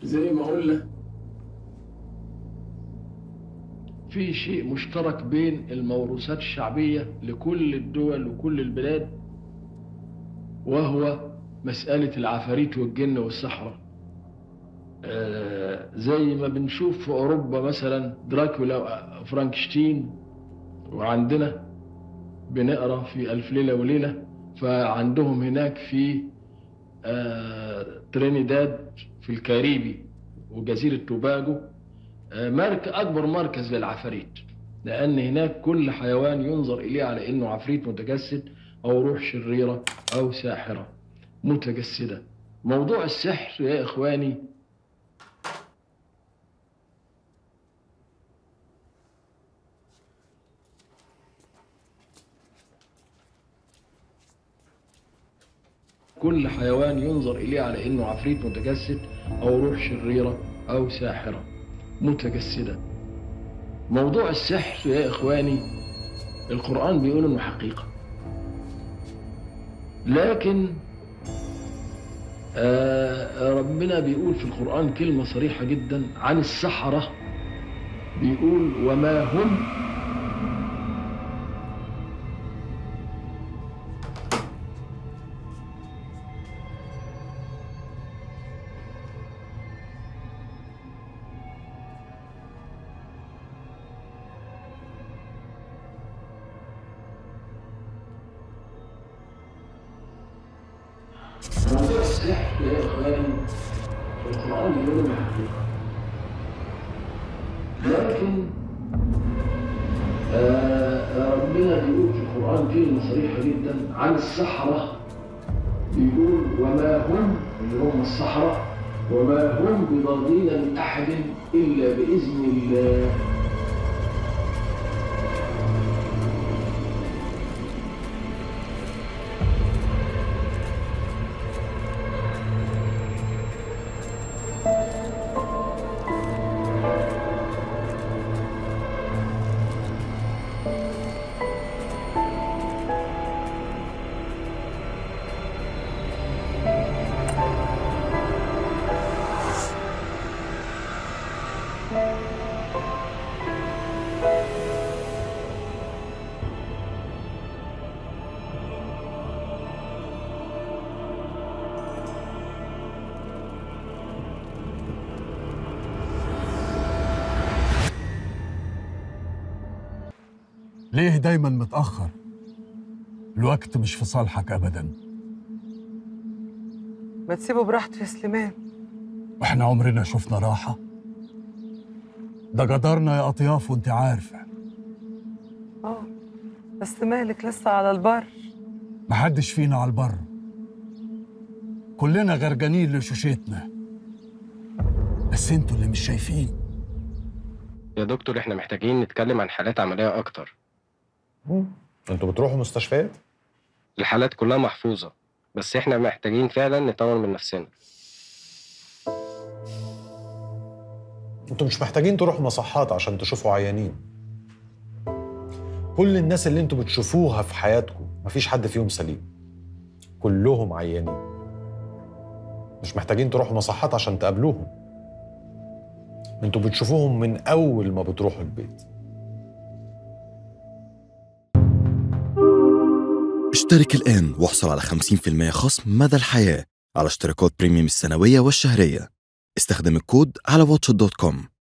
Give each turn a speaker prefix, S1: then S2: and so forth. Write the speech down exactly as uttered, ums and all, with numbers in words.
S1: زي ما قلنا في شيء مشترك بين الموروثات الشعبية لكل الدول وكل البلاد، وهو مسألة العفاريت والجن والسحرة. آه زي ما بنشوف في أوروبا مثلا دراكولا وفرانكشتين، وعندنا بنقرأ في ألف ليلة وليلة، فعندهم هناك في آه ترينيداد في الكاريبي وجزيرة توباجو آه مركز أكبر مركز للعفاريت، لأن هناك كل حيوان ينظر إليه على إنه عفريت متجسد أو روح شريرة أو ساحرة متجسدة. موضوع السحر يا إخواني كل حيوان ينظر إليه على إنه عفريت متجسد أو روح شريرة أو ساحرة متجسدة. موضوع السحر يا إخواني القرآن بيقول إنه حقيقة، لكن آه ربنا بيقول في القرآن كلمة صريحة جدا عن السحرة، بيقول وما هم موضوع السحر يا إخواني القرآن بيقول إنه حقيقة، لكن آه ربنا بيقول في القرآن كلمة صريحة جدا عن السحرة، بيقول وما هم اللي هم السحرة وما هم بضارين من أحد إلا بإذن الله.
S2: ليه دايما متأخر؟ الوقت مش في صالحك أبدا.
S3: ما تسيبه براحته يا سليمان.
S2: واحنا عمرنا شفنا راحة؟ ده جدارنا يا أطياف وانت عارفة.
S3: اه بس مالك لسه على البر؟
S2: محدش فينا على البر، كلنا غرقانين لشوشتنا، بس انتوا اللي مش شايفين.
S4: يا دكتور احنا محتاجين نتكلم عن حالات عملية أكتر.
S5: انتوا بتروحوا مستشفيات؟
S4: الحالات كلها محفوظة، بس احنا محتاجين فعلا نطور من نفسنا.
S5: انتوا مش محتاجين تروحوا مصحات عشان تشوفوا عيانين. كل الناس اللي انتوا بتشوفوها في حياتكم مفيش حد فيهم سليم، كلهم عيانين. مش محتاجين تروحوا مصحات عشان تقابلوهم، انتوا بتشوفوهم من أول ما بتروحوا البيت.
S6: اشترك الآن واحصل على خمسين بالمئة خصم مدى الحياة على اشتراكات بريميوم السنوية والشهرية. استخدم الكود على واتش دوت كوم.